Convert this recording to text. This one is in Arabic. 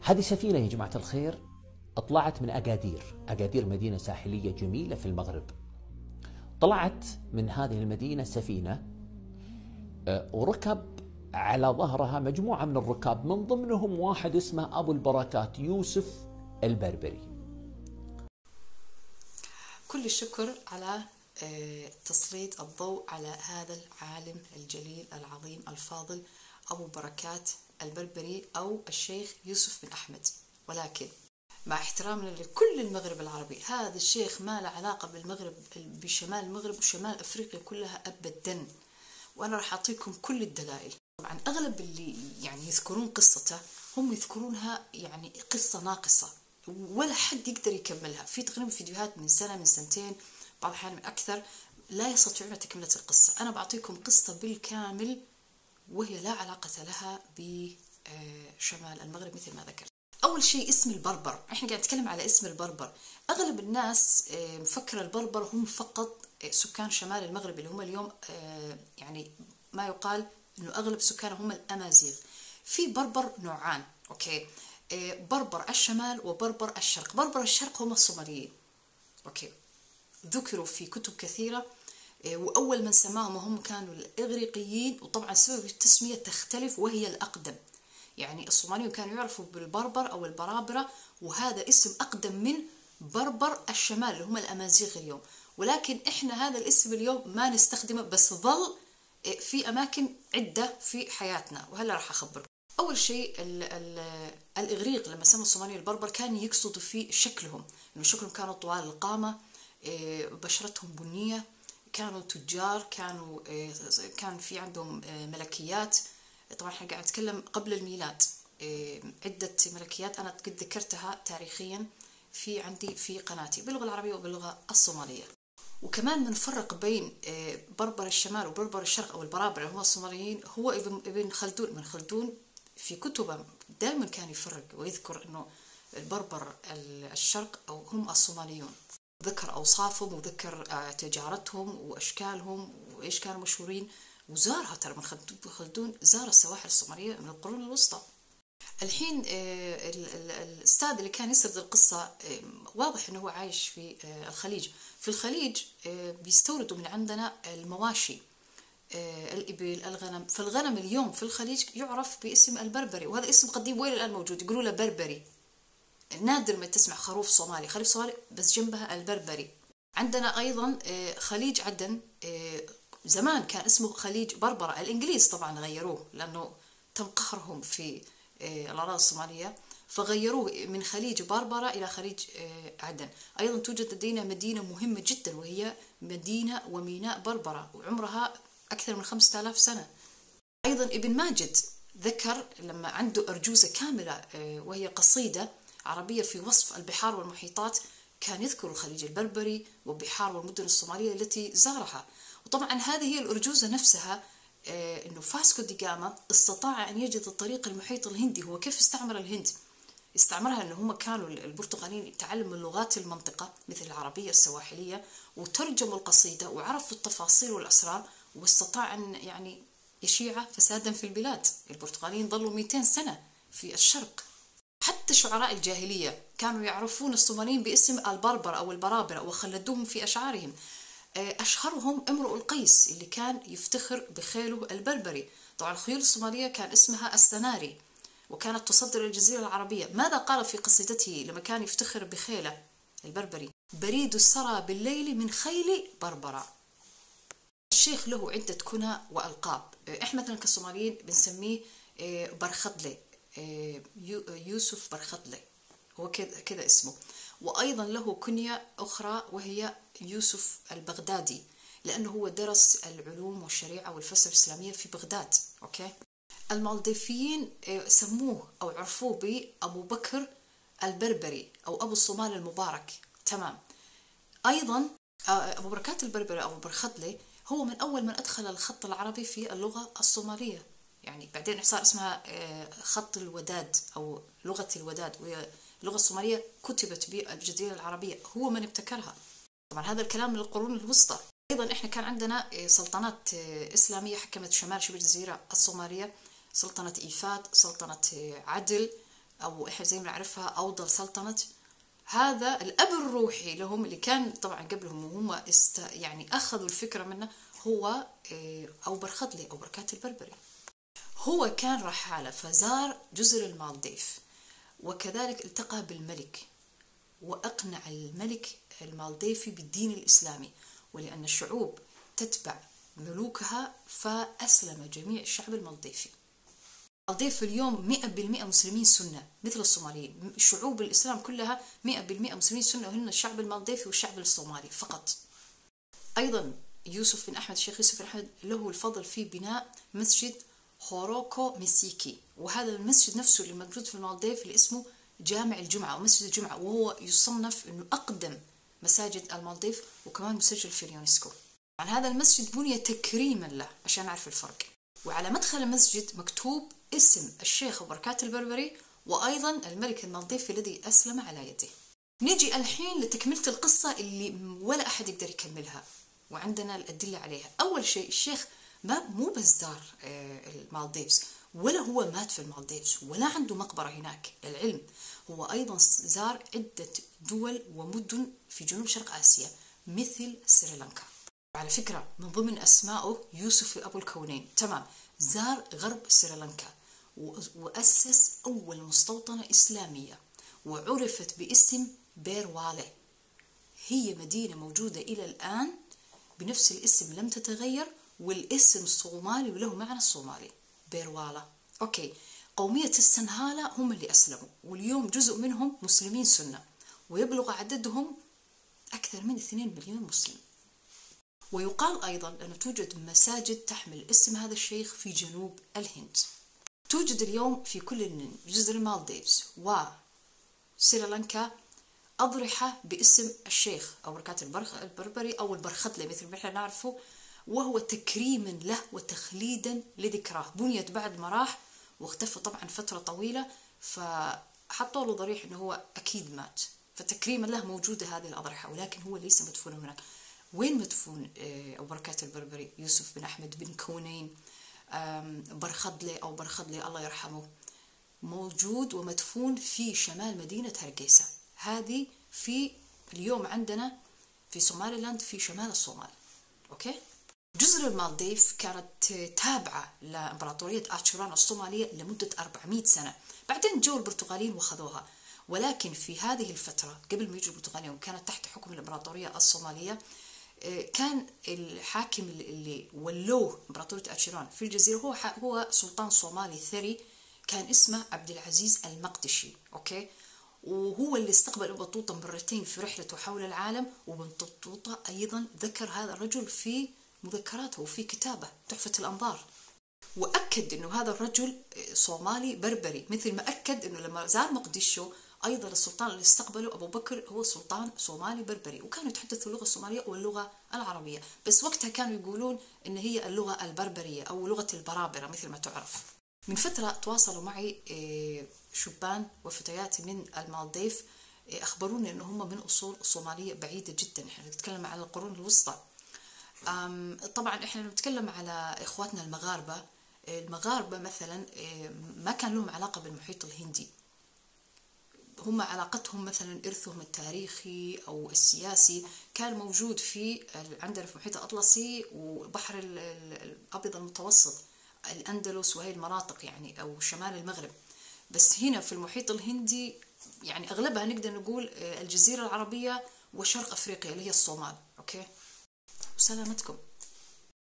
هذه سفينة يا جماعة الخير طلعت من أكادير مدينة ساحلية جميلة في المغرب. طلعت من هذه المدينة سفينة وركب على ظهرها مجموعة من الركاب، من ضمنهم واحد اسمه أبو البركات يوسف البربري. كل الشكر على تسليط الضوء على هذا العالم الجليل العظيم الفاضل أبو بركات البربري أو الشيخ يوسف بن أحمد. ولكن مع احترامنا لكل المغرب العربي، هذا الشيخ ما له علاقة بالمغرب، بشمال المغرب وشمال أفريقيا كلها أبدا، وأنا راح أعطيكم كل الدلائل. طبعا أغلب اللي يعني يذكرون قصته هم يذكرونها يعني قصة ناقصة، ولا حد يقدر يكملها. في تقريبا فيديوهات من سنة من سنتين، بعض الأحيان من أكثر، لا يستطيعون تكملة القصة. أنا بعطيكم قصة بالكامل وهي لا علاقة لها بشمال المغرب مثل ما ذكرت. أول شيء اسم البربر، إحنا قاعد نتكلم على اسم البربر. أغلب الناس مفكرة البربر هم فقط سكان شمال المغرب اللي هم اليوم يعني ما يقال إنه أغلب سكانه هم الأمازيغ. في بربر نوعان، أوكي، بربر الشمال وبربر الشرق. بربر الشرق هم الصوماليين، أوكي، ذكروا في كتب كثيرة، وأول من سماهم هم كانوا الإغريقيين، وطبعا سبب التسمية تختلف وهي الأقدم. يعني الصوماليين كانوا يعرفوا بالبربر أو البرابرة، وهذا اسم أقدم من بربر الشمال اللي هم الأمازيغ اليوم، ولكن إحنا هذا الاسم اليوم ما نستخدمه، بس ظل في أماكن عدة في حياتنا، وهلا راح أخبركم. أول شيء الإغريق لما سموا الصوماليين البربر كان يقصدوا في شكلهم، إنه شكلهم كانوا طوال القامة، بشرتهم بنية، كانوا تجار، كان في عندهم ملكيات. طبعا احنا قاعد نتكلم قبل الميلاد، عدة ملكيات أنا قد ذكرتها تاريخيا في عندي في قناتي باللغة العربية وباللغة الصومالية. وكمان بنفرق بين بربر الشمال وبربر الشرق أو البرابرة هم الصوماليين. هو ابن خلدون، ابن خلدون في كتبه دائما كان يفرق ويذكر إنه البربر الشرق أو هم الصوماليون، ذكر أوصافهم وذكر تجارتهم وأشكالهم وإيش كانوا مشهورين، وزارها ترى من خلدون زار السواحل الصومالية من القرون الوسطى. الحين الأستاذ اللي كان يسرد القصة واضح أنه هو عايش في الخليج. في الخليج بيستوردوا من عندنا المواشي، الإبل، الغنم. فالغنم اليوم في الخليج يعرف باسم البربري، وهذا اسم قديم وإلى الآن موجود، يقولوا له بربري. نادر ما تسمع خروف صومالي، خريف صومالي بس جنبها البربري. عندنا أيضا خليج عدن، زمان كان اسمه خليج بربرة. الإنجليز طبعا غيروه لأنه تم قهرهم في الأراضي الصومالية، فغيروه من خليج بربرة إلى خليج عدن. أيضا توجد لدينا مدينة مهمة جدا وهي مدينة وميناء بربرة، وعمرها أكثر من 5000 سنة. أيضا ابن ماجد ذكر لما عنده أرجوزة كاملة وهي قصيدة عربية في وصف البحار والمحيطات، كان يذكر الخليج البربري والبحار والمدن الصومالية التي زارها. وطبعا هذه هي الأرجوزة نفسها، أنه فاسكو دي جاما استطاع أن يجد الطريق المحيط الهندي. هو كيف استعمر الهند؟ استعمرها أنه هم كانوا البرتغاليين تعلموا لغات المنطقة مثل العربية السواحلية، وترجموا القصيدة وعرفوا التفاصيل والأسرار، واستطاع أن يعني يشيع فسادا في البلاد. البرتغاليين ظلوا 200 سنة في الشرق. حتى شعراء الجاهلية كانوا يعرفون الصوماليين باسم البربر أو البرابرة وخلدوهم في أشعارهم. أشهرهم امرؤ القيس اللي كان يفتخر بخيله البربري. طبعا الخيول الصومالية كان اسمها السناري، وكانت تصدر الجزيرة العربية. ماذا قال في قصيدته لما كان يفتخر بخيله البربري؟ بريد السرى بالليل من خيل بربرة. الشيخ له عدة كنى وألقاب، إحنا مثلا كصوماليين بنسميه برخدلي، يوسف برخدلي هو كذا اسمه. وأيضا له كنية أخرى وهي يوسف البغدادي، لأنه هو درس العلوم والشريعة والفلسفة الإسلامية في بغداد. أوكي، المالديفيين سموه أو عرفوه بأبو بكر البربري أو أبو الصومال المبارك. تمام. أيضا أبو بركات البربري أو برخدلي هو من أول من أدخل الخط العربي في اللغة الصومالية، يعني بعدين صار اسمها خط الوداد أو لغة الوداد، وهي اللغة الصومالية كتبت بالجزيرة العربية، هو من ابتكرها. طبعا هذا الكلام من القرون الوسطى. أيضا إحنا كان عندنا سلطنات إسلامية حكمت شمال شبه الجزيرة الصومالية، سلطنة إيفاد، سلطنة عدل، أو إحنا زي ما نعرفها أوضل سلطنة، هذا الأب الروحي لهم اللي كان طبعا قبلهم وهم يعني أخذوا الفكرة منه هو أبو برخضلي أو بركات البربري. هو كان رحالة فزار جزر المالديف، وكذلك التقى بالملك وأقنع الملك المالديفي بالدين الإسلامي، ولأن الشعوب تتبع ملوكها فأسلم جميع الشعب المالديفي. المالديف اليوم 100% مسلمين سنة مثل الصوماليين، شعوب الإسلام كلها 100% مسلمين سنة، وهن الشعب المالديفي والشعب الصومالي فقط. أيضا يوسف بن أحمد، الشيخ يوسف بن أحمد له الفضل في بناء مسجد هوروكو ميسيكي، وهذا المسجد نفسه اللي موجود في المالديف اللي اسمه جامع الجمعة أو مسجد الجمعة، وهو يصنف أنه أقدم مساجد المالديف وكمان مسجل في اليونسكو. عن هذا المسجد بني تكريما له عشان نعرف الفرق، وعلى مدخل المسجد مكتوب اسم الشيخ أبو بركات البربري وأيضا الملك المالديفي الذي أسلم على يده. نيجي الحين لتكملة القصة اللي ولا أحد يقدر يكملها، وعندنا الأدلة عليها. أول شيء الشيخ مو بس زار المالديفز، ولا هو مات في المالديفز، ولا عنده مقبرة هناك. للعلم هو أيضا زار عدة دول ومدن في جنوب شرق آسيا مثل سريلانكا. على فكرة من ضمن أسمائه يوسف أبو الكونين. تمام. زار غرب سريلانكا وأسس أول مستوطنة إسلامية وعرفت باسم بيروالي. هي مدينة موجودة إلى الآن بنفس الاسم لم تتغير، والاسم صومالي وله معنى الصومالي، بيروالا. أوكي. قومية السنهالة هم اللي أسلموا، واليوم جزء منهم مسلمين سنة، ويبلغ عددهم أكثر من 2 مليون مسلم. ويقال أيضا أن توجد مساجد تحمل اسم هذا الشيخ في جنوب الهند. توجد اليوم في كل من جزر المالديفز وسريلانكا أضرحة باسم الشيخ أو بركات البربري أو البرخضلي مثل ما احنا نعرفه، وهو تكريما له وتخليدا لذكراه. بنيت بعد ما راح واختفى طبعا فترة طويلة، فحطوا له ضريح انه هو اكيد مات، فتكريما له موجودة هذه الأضرحة، ولكن هو ليس مدفون هناك. وين مدفون أبو بركات البربري؟ يوسف بن أحمد بن كونين برخضلي أو برخضلي الله يرحمه، موجود ومدفون في شمال مدينة هرقيسة. هذه في اليوم عندنا في سوماليلاند في شمال الصومال. أوكي. جزر المالديف كانت تابعة لإمبراطورية آتشوران الصومالية لمدة 400 سنة، بعدين جو البرتغاليين وخذوها. ولكن في هذه الفترة قبل ما يجوا البرتغاليين وكانت تحت حكم الإمبراطورية الصومالية، كان الحاكم اللي ولوه إمبراطورية آتشوران في الجزيرة هو سلطان صومالي ثري، كان اسمه عبد العزيز المقدشي. أوكي. وهو اللي استقبل ابن بطوطة مرتين في رحلته حول العالم، وابن بطوطة أيضا ذكر هذا الرجل في مذكراته وفي كتابه تحفة الأنظار، وأكد أنه هذا الرجل صومالي بربري، مثل ما أكد أنه لما زار مقدشو أيضا السلطان اللي استقبله أبو بكر هو سلطان صومالي بربري، وكانوا يتحدثوا اللغة الصومالية واللغة العربية، بس وقتها كانوا يقولون أن هي اللغة البربرية أو لغة البرابرة مثل ما تعرف. من فترة تواصلوا معي شبان وفتيات من المالديف، أخبروني أنه هم من أصول صومالية بعيدة جدا. إحنا نتكلم على القرون الوسطى. طبعا إحنا نتكلم على إخواتنا المغاربة مثلا ما كان لهم علاقة بالمحيط الهندي، هم علاقتهم مثلا إرثهم التاريخي أو السياسي كان موجود في عندنا في المحيط الأطلسي وبحر الأبيض المتوسط، الأندلس وهي المناطق يعني أو شمال المغرب. بس هنا في المحيط الهندي يعني أغلبها نقدر نقول الجزيرة العربية وشرق أفريقيا اللي هي الصومال. أوكي. وسلامتكم.